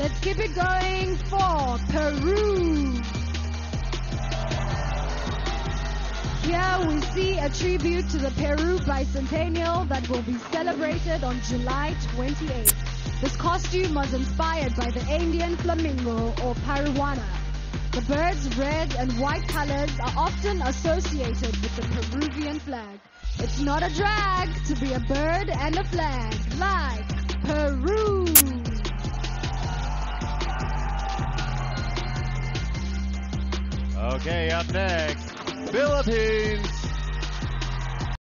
Let's keep it going for Peru. Here we see a tribute to the Peru bicentennial that will be celebrated on July 28th. This costume was inspired by the Andean flamingo or paruana. The bird's red and white colors are often associated with the Peruvian flag. It's not a drag to be a bird and a flag, like Peru. Okay, up next, Philippines.